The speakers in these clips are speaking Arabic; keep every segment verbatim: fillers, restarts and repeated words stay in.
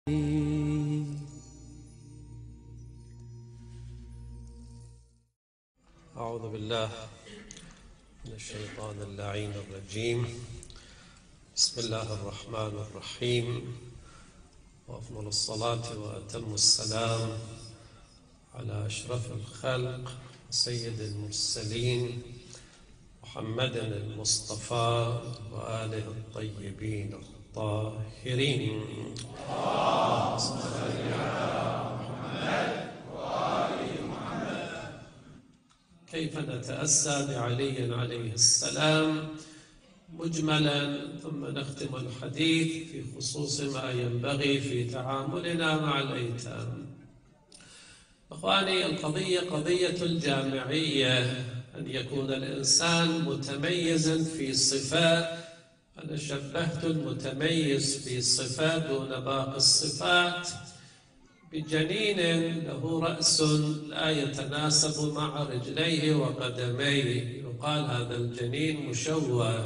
أعوذ بالله من الشيطان اللعين الرجيم. بسم الله الرحمن الرحيم، وأفضل الصلاة وأتم السلام على أشرف الخلق سيد المرسلين محمد المصطفى وآله الطيبين الطاهرين. اللهم صل على محمد وآل محمد. كيف نتأسى بعلي عليه السلام مجملا، ثم نختم الحديث في خصوص ما ينبغي في تعاملنا مع الأيتام. أخواني، القضية قضية الجامعية، أن يكون الإنسان متميزا في صفات. أنا شبهت المتميز في صفات دون باقي الصفات بجنين له رأس لا يتناسب مع رجليه وقدميه، يقال هذا الجنين مشوه،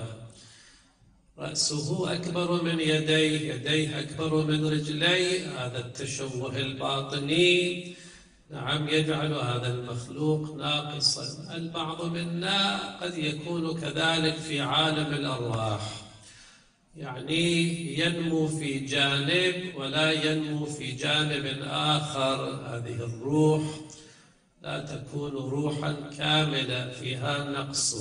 رأسه أكبر من يديه، يديه أكبر من رجليه. هذا التشوه الباطني نعم يجعل هذا المخلوق ناقصا. البعض منا قد يكون كذلك في عالم الأرواح، يعني ينمو في جانب ولا ينمو في جانب آخر. هذه الروح لا تكون روحا كاملة، فيها نقص.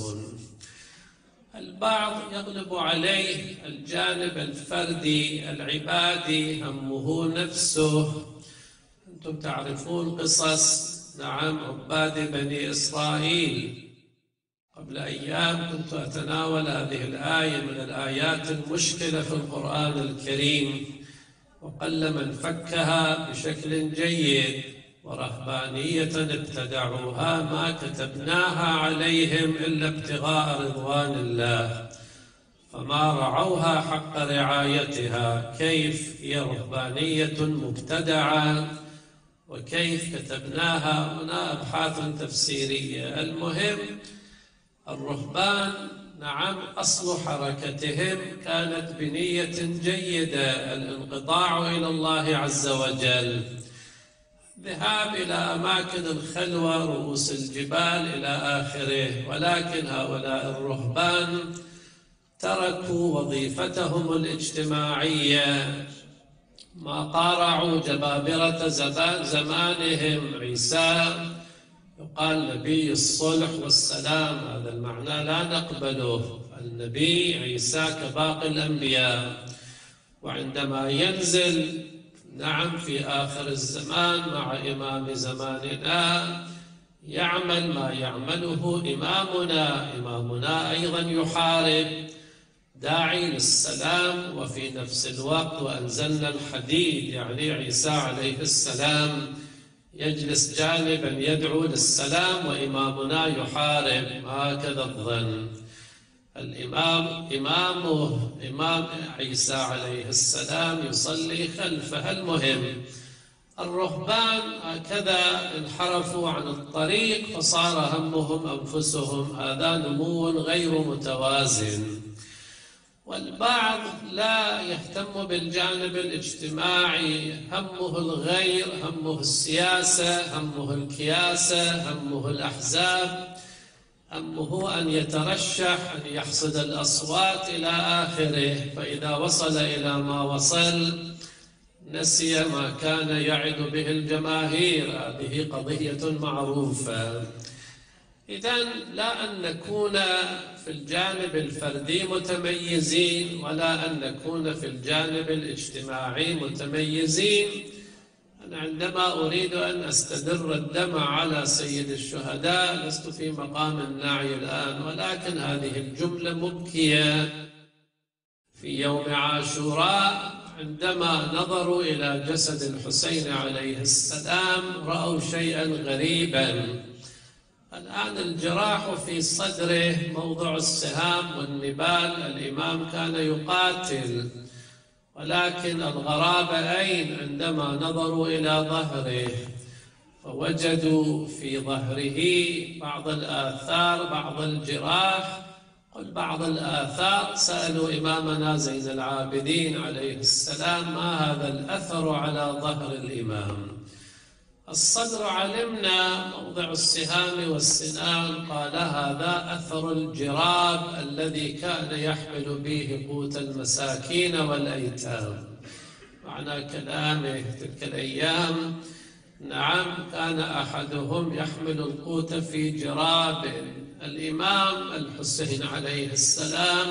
البعض يغلب عليه الجانب الفردي العبادي، همه نفسه. أنتم تعرفون قصص نعم عباد بني إسرائيل. قبل أيام كنت أتناول هذه الآية من الآيات المشكلة في القرآن الكريم، وقل من فكها بشكل جيد. ورهبانية ابتدعوها ما كتبناها عليهم إلا ابتغاء رضوان الله، فما رعوها حق رعايتها. كيف هي رهبانية مبتدعة وكيف كتبناها؟ هنا أبحاث تفسيرية. المهم، الرهبان نعم أصل حركتهم كانت بنية جيدة، الانقطاع إلى الله عز وجل، ذهاب إلى أماكن الخلوة، رؤوس الجبال إلى آخره. ولكن هؤلاء الرهبان تركوا وظيفتهم الاجتماعية، ما قارعوا جبابرة زمانهم. عيسى يقال نبي الصلح والسلام، هذا المعنى لا نقبله. النبي عيسى كباقي الأنبياء، وعندما ينزل نعم في آخر الزمان مع إمام زماننا يعمل ما يعمله إمامنا. إمامنا أيضا يحارب، داعي للسلام وفي نفس الوقت وأنزلنا الحديد، يعني عيسى عليه السلام يجلس جانبا يدعو للسلام وإمامنا يحارب. هكذا الظن. الإمام إمامه إمام عيسى عليه السلام يصلي خلفه. المهم، الرهبان هكذا انحرفوا عن الطريق، فصار همهم أنفسهم. هذا نمو غير متوازن. والبعض لا يهتم بالجانب الاجتماعي، همه الغير، همه السياسة، همه الكياسة، همه الأحزاب، همه أن يترشح، أن يحصد الأصوات إلى آخره. فإذا وصل إلى ما وصل نسي ما كان يعد به الجماهير. هذه قضية معروفة. إذن لا أن نكون في الجانب الفردي متميزين، ولا أن نكون في الجانب الاجتماعي متميزين. أنا عندما أريد أن أستدر الدم على سيد الشهداء لست في مقام النعي الآن، ولكن هذه الجملة مبكية. في يوم عاشوراء عندما نظروا إلى جسد الحسين عليه السلام رأوا شيئا غريبا. الآن الجراح في صدره موضع السهام والنبال، الإمام كان يقاتل، ولكن الغرابة أين؟ عندما نظروا إلى ظهره فوجدوا في ظهره بعض الآثار، بعض الجراح قل بعض الآثار سألوا إمامنا زين العابدين عليه السلام: ما هذا الأثر على ظهر الإمام؟ الصدر علمنا موضع السهام والسنان، قال: هذا أثر الجراب الذي كان يحمل به قوت المساكين والأيتام. معنى كلامه تلك الأيام نعم كان أحدهم يحمل القوت في جراب. الإمام الحسين عليه السلام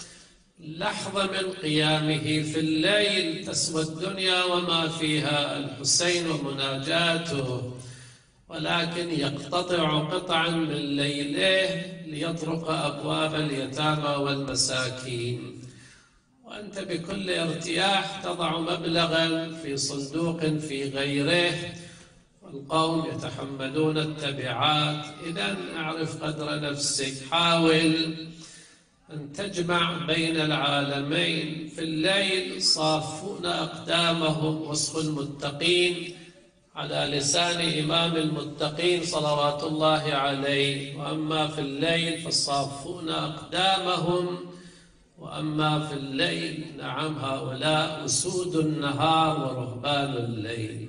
لحظة من قيامه في الليل تسوى الدنيا وما فيها، الحسين ومناجاته، ولكن يقتطع قطعا من ليله ليطرق أبواب اليتامى والمساكين، وأنت بكل ارتياح تضع مبلغا في صندوق في غيره والقوم يتحملون التبعات. إذن اعرف قدر نفسك، حاول أن تجمع بين العالمين. في الليل صافون أقدامهم، وصف المتقين على لسان إمام المتقين صلوات الله عليه. وأما في الليل فصافون أقدامهم، وأما في الليل نعم هؤلاء أسود النهار ورهبان الليل.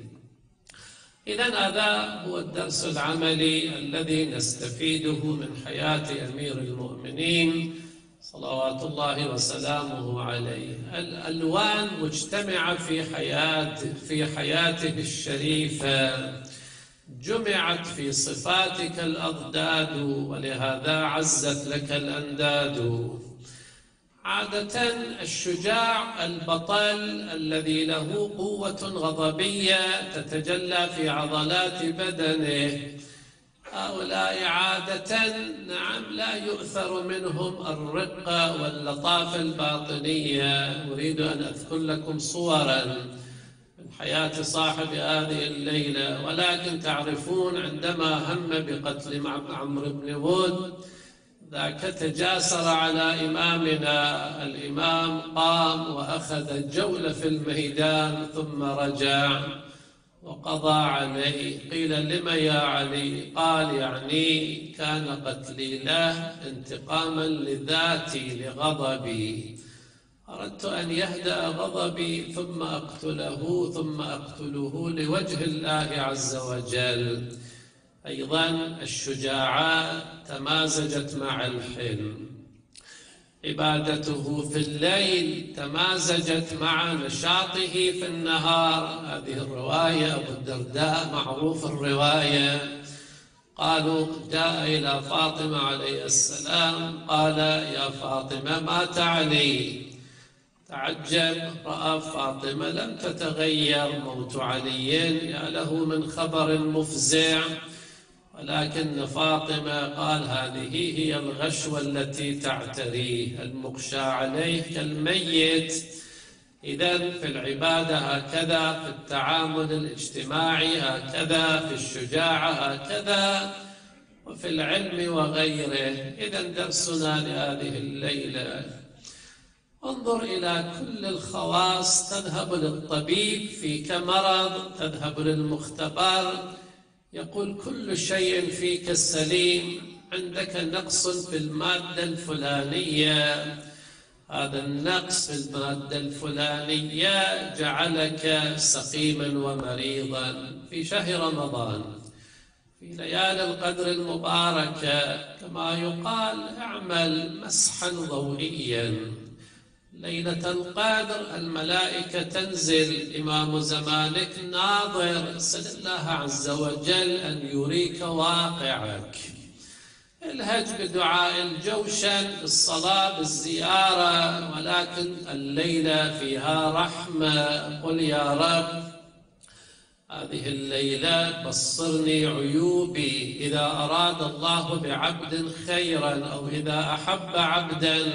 إذن هذا هو الدرس العملي الذي نستفيده من حياة أمير المؤمنين صلوات الله وسلامه عليه. الألوان مجتمعة في حياة في حياته الشريفة، جمعت في صفاتك الأضداد، ولهذا عزت لك الأنداد. عادة الشجاع البطل الذي له قوة غضبية تتجلى في عضلات بدنه، هؤلاء عادة نعم لا يؤثر منهم الرقة واللطافة الباطنية. أريد أن أذكر لكم صورا من حياة صاحب هذه الليلة، ولكن تعرفون عندما هم بقتل عمرو بن ود ذاك تجاسر على إمامنا، الإمام قام وأخذ جولة في الميدان ثم رجع وقضى عليه. قيل: لم يا علي؟ قال: يعني كان قتلي له انتقاما لذاتي لغضبي، أردت أن يهدأ غضبي ثم أقتله ثم أقتله لوجه الله عز وجل. أيضا الشجاعة تمازجت مع الحلم، عبادته في الليل تمازجت مع نشاطه في النهار. هذه الرواية أبو الدرداء معروف الرواية، قالوا: جاء إلى فاطمة عليه السلام قال: يا فاطمة مات علي. تعجب، رأى فاطمة لم تتغير، موت علي يا له من خبر مفزع. ولكن فاطمة قال: هذه هي الغشوة التي تعتريه، المغشى عليه كالميت. إذن في العبادة هكذا، في التعامل الاجتماعي هكذا، في الشجاعة هكذا، وفي العلم وغيره. إذن درسنا لهذه الليلة: انظر إلى كل الخواص، تذهب للطبيب فيك مرض، تذهب للمختبر يقول كل شيء فيك سليم، عندك نقص في المادة الفلانية، هذا النقص في المادة الفلانية جعلك سقيما ومريضا. في شهر رمضان في ليالي القدر المباركة كما يقال اعمل مسحا ضوئيا. ليلة القدر الملائكة تنزل، إمام زمانك ناظر، سل الله عز وجل أن يريك واقعك. الهج بدعاء الجوشن، بالصلاة، بالزيارة، ولكن الليلة فيها رحمة. قل يا رب هذه الليلة بصرني عيوبي، إذا أراد الله بعبد خيرا أو إذا أحب عبدا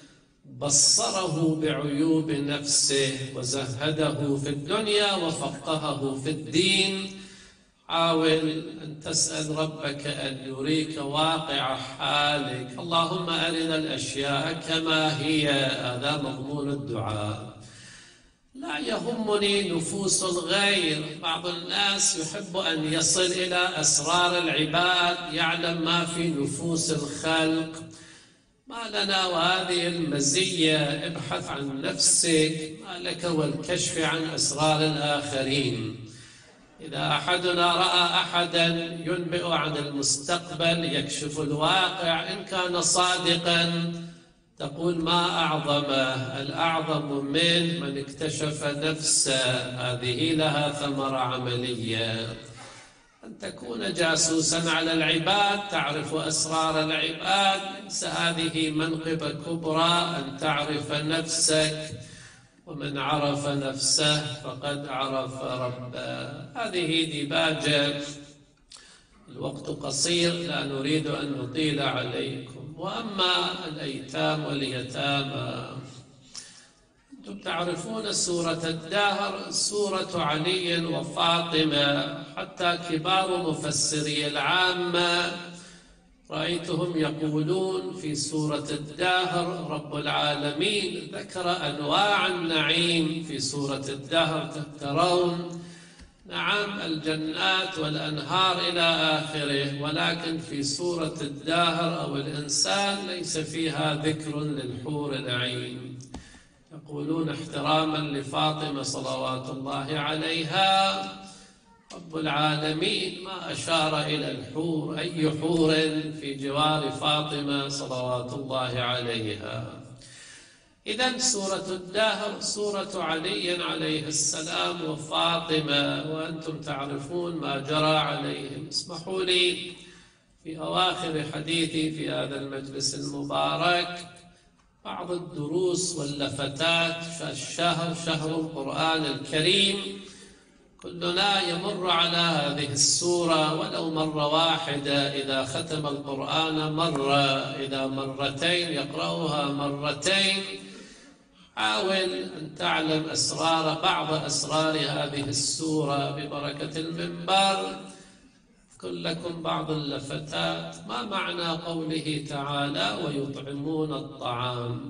بصره بعيوب نفسه وزهده في الدنيا وفقهه في الدين. حاول أن تسأل ربك أن يريك واقع حالك. اللهم أرنا الأشياء كما هي، هذا مضمون الدعاء. لا يهمني نفوس الغير، بعض الناس يحب أن يصل إلى أسرار العباد، يعلم ما في نفوس الخلق. ما لنا وهذه المزية، ابحث عن نفسك، ما لك والكشف عن أسرار الآخرين. إذا أحدنا رأى أحدا ينبئ عن المستقبل يكشف الواقع، إن كان صادقا تقول ما أعظمه، الأعظم من من اكتشف نفسه، هذه لها ثمرة عملية. أن تكون جاسوسا على العباد، تعرف أسرار العباد، ليس هذه منقبة كبرى أن تعرف نفسك، ومن عرف نفسه فقد عرف ربه. هذه ديباجة، الوقت قصير لا نريد أن نطيل عليكم. وأما الأيتام واليتامى، أنتم تعرفون سورة الدهر سورة علي وفاطمة، حتى كبار مفسري العامة رأيتهم يقولون في سورة الدهر رب العالمين ذكر أنواع النعيم في سورة الدهر تذكرون، نعم الجنات والأنهار إلى آخره، ولكن في سورة الدهر أو الإنسان ليس فيها ذكر للحور العين. يقولون احتراما لفاطمة صلوات الله عليها رب العالمين ما أشار إلى الحور، أي حور في جوار فاطمة صلوات الله عليها. إذن سورة الدهر سورة علي عليه السلام وفاطمة، وأنتم تعرفون ما جرى عليهم. اسمحوا لي في أواخر حديثي في هذا المجلس المبارك بعض الدروس واللفتات. فالشهر شهر القرآن الكريم، كلنا يمر على هذه السورة ولو مرة واحدة، إذا ختم القرآن مرة، إذا مرتين يقرأها مرتين. حاول أن تعلم أسرار بعض أسرار هذه السورة ببركة المنبر. أذكر لكم بعض اللفتات. ما معنى قوله تعالى ويطعمون الطعام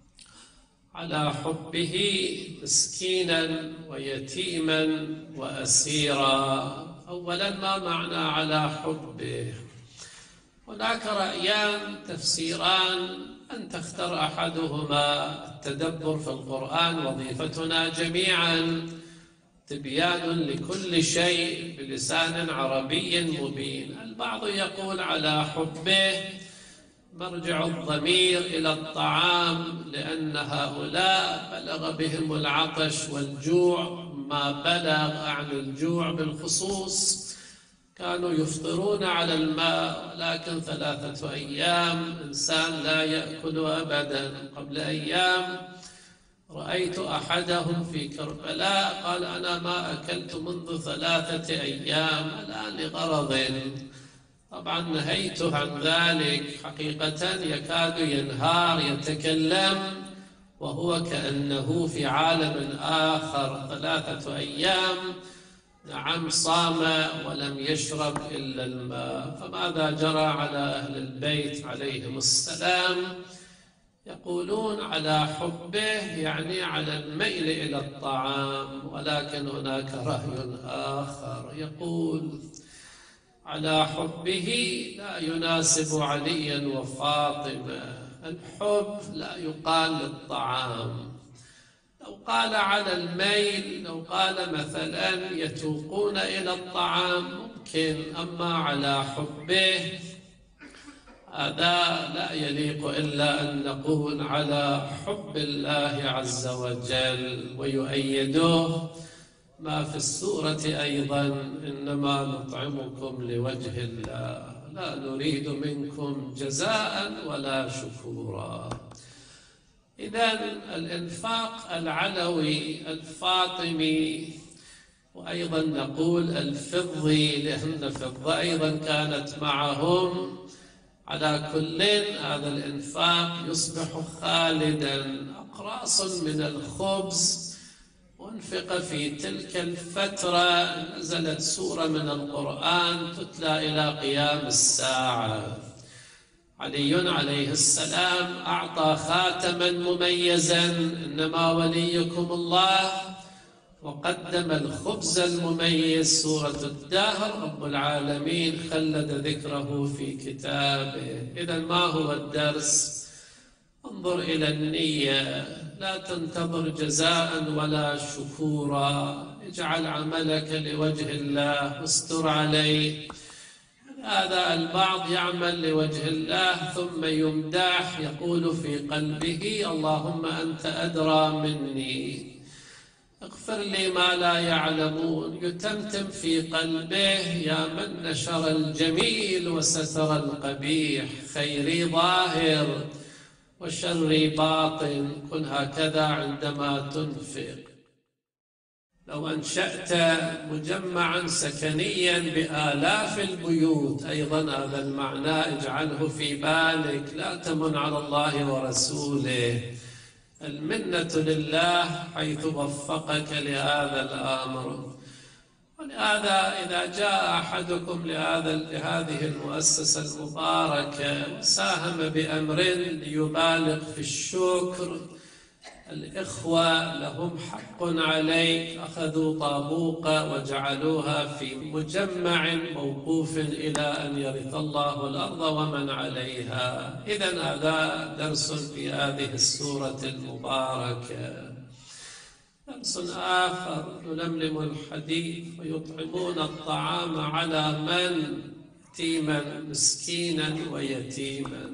على حبه مسكينا ويتيما وأسيرا؟ أولا ما معنى على حبه؟ هناك رأيان تفسيران، أن تختار أحدهما. التدبر في القرآن وظيفتنا جميعا تبيان لكل شيء بلسان عربي مبين. البعض يقول على حبه مرجع الضمير إلى الطعام، لأن هؤلاء بلغ بهم العطش والجوع ما بلغ، عن الجوع بالخصوص. كانوا يفطرون على الماء، ولكن ثلاثة أيام إنسان لا يأكل أبدا. قبل أيام رأيت أحدهم في كربلاء قال أنا ما أكلت منذ ثلاثة أيام، الآن لغرض. طبعا نهيته عن ذلك، حقيقة يكاد ينهار يتكلم وهو كأنه في عالم آخر. ثلاثة أيام نعم صام ولم يشرب إلا الماء. فماذا جرى على أهل البيت عليهم السلام؟ يقولون على حبه يعني على الميل إلى الطعام، ولكن هناك رأي آخر يقول على حبه لا يناسب عليا وفاطمة. الحب لا يقال للطعام. لو قال على الميل، لو قال مثلا يتوقون إلى الطعام ممكن، أما على حبه هذا لا يليق إلا أن نقول على حب الله عز وجل. ويؤيده ما في السورة أيضا إنما نطعمكم لوجه الله لا نريد منكم جزاء ولا شكورا. إذن الإنفاق العلوي الفاطمي، وأيضا نقول الفضي لأن الفضة أيضا كانت معهم. على كل هذا الإنفاق يصبح خالدا. أقراص من الخبز أنفق في تلك الفترة، نزلت سورة من القرآن تتلى إلى قيام الساعة. علي عليه السلام أعطى خاتما مميزا، إنما وليكم الله، وقدم الخبز المميز. سورة الدهر رب العالمين خلد ذكره في كتابه. إذن ما هو الدرس؟ انظر إلى النية، لا تنتظر جزاء ولا شكورا، اجعل عملك لوجه الله واستر عليه. هذا البعض يعمل لوجه الله ثم يمدح، يقول في قلبه اللهم أنت أدرى مني، اغفر لي ما لا يعلمون. يتمتم في قلبه يا من نشر الجميل وستر القبيح، خيري ظاهر وشري باطن، كن هكذا عندما تنفق. لو أنشأت مجمعا سكنيا بآلاف البيوت، أيضا هذا المعنى اجعله في بالك، لا تمن على الله ورسوله، المنة لله حيث وفقك لهذا الأمر. ولهذا إذا جاء أحدكم لهذا لهذه المؤسسة المباركة وساهم بأمر ليبالغ في الشكر، الإخوة لهم حق عليك، أخذوا طابوق وجعلوها في مجمع موقوف إلى أن يرث الله الأرض ومن عليها. إذن هذا درس في هذه السورة المباركة. درس آخر، يلملم الحديث ويطعمون الطعام على من يتيما مسكينا ويتيما.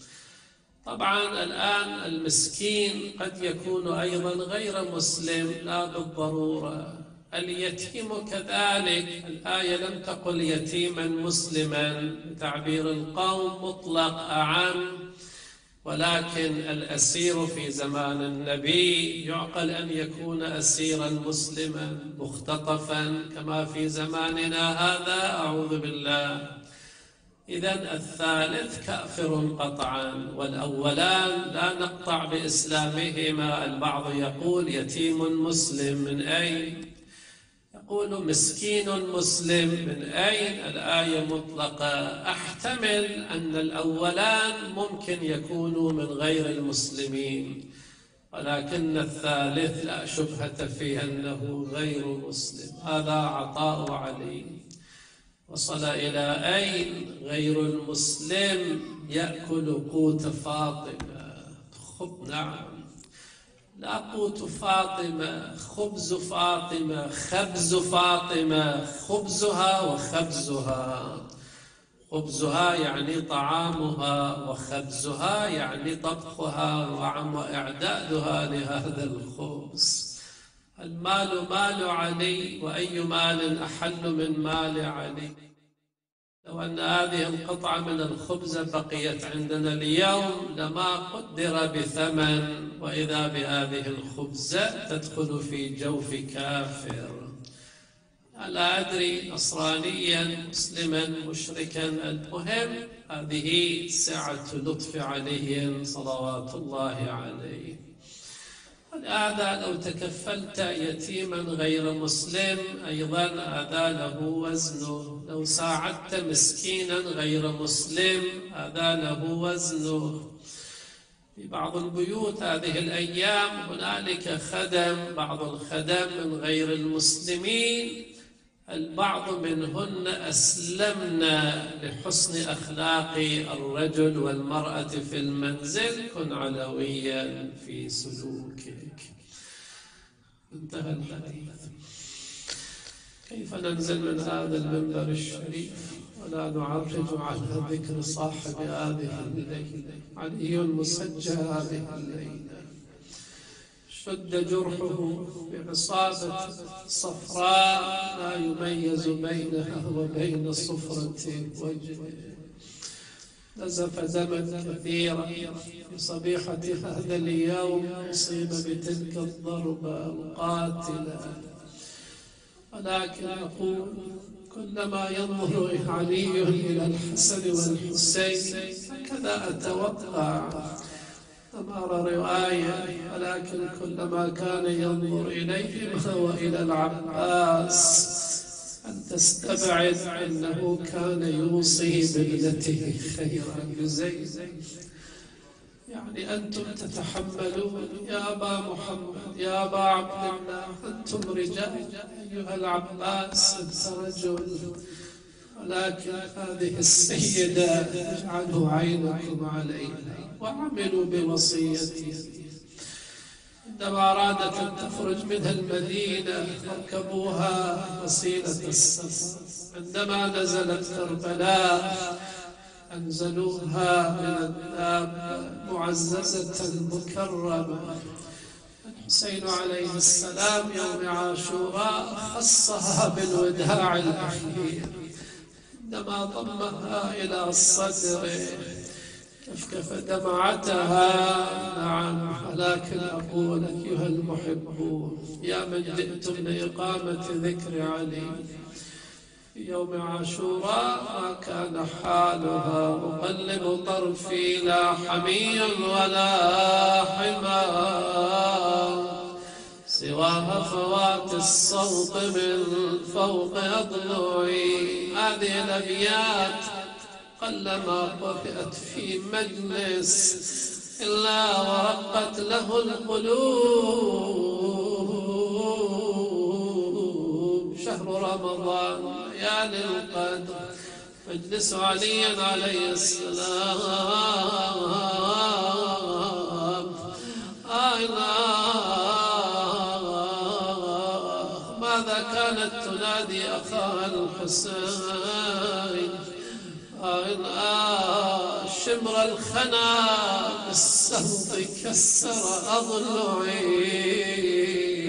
طبعا الآن المسكين قد يكون أيضا غير مسلم، لا بالضرورة. اليتيم كذلك، الآية لم تقل يتيما مسلما بتعبير القوم، مطلق أعم، ولكن الأسير في زمان النبي يعقل أن يكون أسيرا مسلما مختطفا كما في زماننا هذا، أعوذ بالله. إذن الثالث كافر قطعا، والأولان لا نقطع بإسلامهما. البعض يقول يتيم مسلم، من أين؟ يقول مسكين مسلم، من أين؟ الآية مطلقة. أحتمل أن الأولان ممكن يكونوا من غير المسلمين، ولكن الثالث لا شبهة فيه أنه غير مسلم. هذا عطاء علي. وصل إلى أين؟ غير المسلم يأكل قوت فاطمة، خب نعم، لا قوت فاطمة، خبز فاطمة، خبز فاطمة، خبزها وخبزها. خبزها يعني طعامها، وخبزها يعني طبخها وإعدادها لهذا الخبز. المال مال علي، وأي مال أحل من مال علي. لو أن هذه القطعة من الخبز بقيت عندنا اليوم لما قدر بثمن، وإذا بهذه الخبزة تدخل في جوف كافر. لا أدري نصرانيا مسلما مشركا، المهم هذه سعة لطف عليهم صلوات الله عليه. ولهذا لو تكفلت يتيما غير مسلم أيضا هذا له وزنه، لو ساعدت مسكينا غير مسلم هذا له وزنه. في بعض البيوت هذه الأيام هنالك خدم، بعض الخدم من غير المسلمين، البعض منهن أسلمنا لحسن أخلاق الرجل والمرأة في المنزل، كن علويا في سلوكك. انتهى الحديث. كيف ننزل من هذا المنبر الشريف ولا نعرج على ذكر صاحب هذه الليلة؟ علي مسجى هذه الليلة، شد جرحه بعصابة صفراء لا يميز بينها وبين صفرة وجهه، نزف دما كثيرا في صبيحة هذا اليوم، أصيب بتلك الضربة القاتلة. ولكن أقول كلما ينظر علي إلى الحسن والحسين هكذا أتوقع، تمار رواية، ولكن كلما كان ينظر إليهما وإلى العباس أن تستبعد أنه كان يوصي بابنته خيرا بزيد. يعني أنتم تتحملون يا أبا محمد، يا أبا عبد الله، أنتم رجال، أيها العباس أنت رجل، ولكن هذه السيدة اجعلوا عينكم عليها. وعملوا بوصيته. عندما أرادت أن تخرج منها المدينة ركبوها وسيلة السفر. عندما نزلت كربلاء أنزلوها من الدابة معززة مكرمة. الحسين عليه السلام يوم عاشوراء خصها بالوداع الأخير، عندما ضمها إلى الصدر كفكف دمعتها. نعم، ولكن أقول أيها المحبون يا من جئتم لإقامة ذكر علي في يوم عاشوراء ما كان حالها أقلب طرفي لا حمي ولا حمار سوى هفوات الصوت من فوق أضلعي. هذه الأبيات قلما قرأت في مجلس إلا ورقت له القلوب. شهر رمضان ليالي القدر، مجلس علي عليه السلام. آه ماذا كانت تنادي أخاها الحسين؟ آه شمر الخنا بالسوط كسر أضلعي.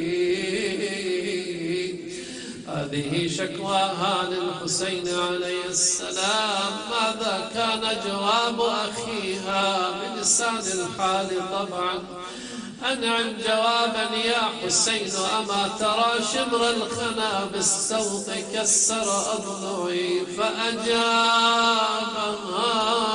هذه شكواها للحسين عليه السلام. ماذا كان جواب أخيها بلسان الحال؟ طبعا أنعم جوابا يا حسين، أما ترى شمر الخنا بالسوط كسر أضلعي. فأجابها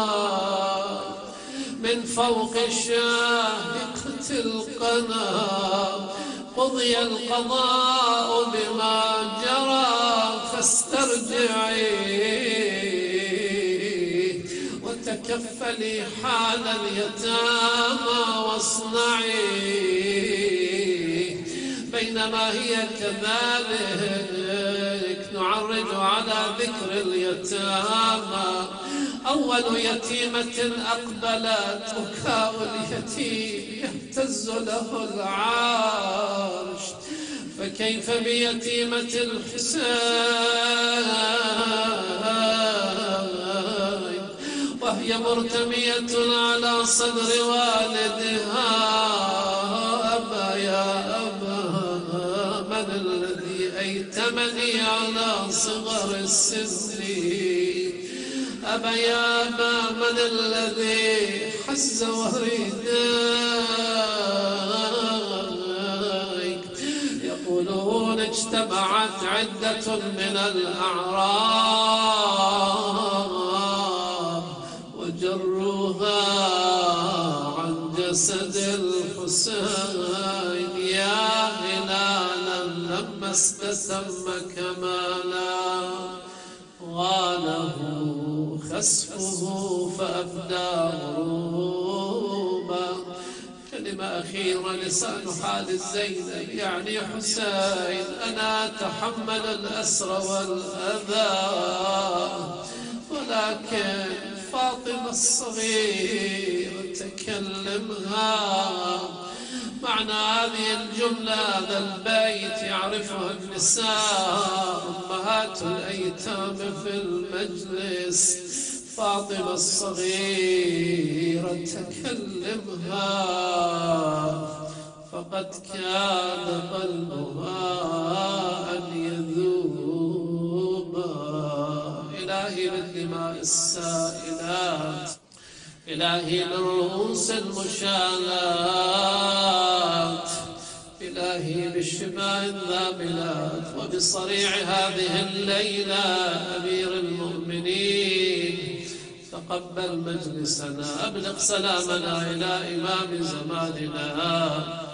من فوق شاهقة القنا قضي القضاء بما جرى فاسترجعي وتكفلي حال اليتامى واصنعي. بينما هي كذلك نعرج على ذكر اليتامى. أول يتيمة أقبلت بكاء اليتيم يهتز له العرش، فكيف بيتيمة الحسين وهي مرتمية على صدر والدها. أبا يا أبا من الذي أيتمني على صغر السن؟ أبا يا أبا من الذي حز ورداك؟ يقولون اجتمعت عدة من الأعراب وجروها عن جسد الحسين يا هلالا لما استتم كمالا غاله خسفه فأفدى غروبا. كلمة أخيرة لسان حال الزينب يعني حسين أنا أتحمل الأسر والأذى، ولكن فاطمة الصغيرة تكلمها. معنى هذه الجملة هذا البيت يعرفه النساء أمهات الأيتام في المجلس. فاطمة الصغيرة تكلمها فقد كاد قلبها أن يذوب. إلهي للدماء السائلات، إلهي للرؤوس المشالات، إلهي بالشماء الذابلات وبصريع هذه الليلة أمير المؤمنين تقبل مجلسنا، أبلغ سلامنا إلى إمام زماننا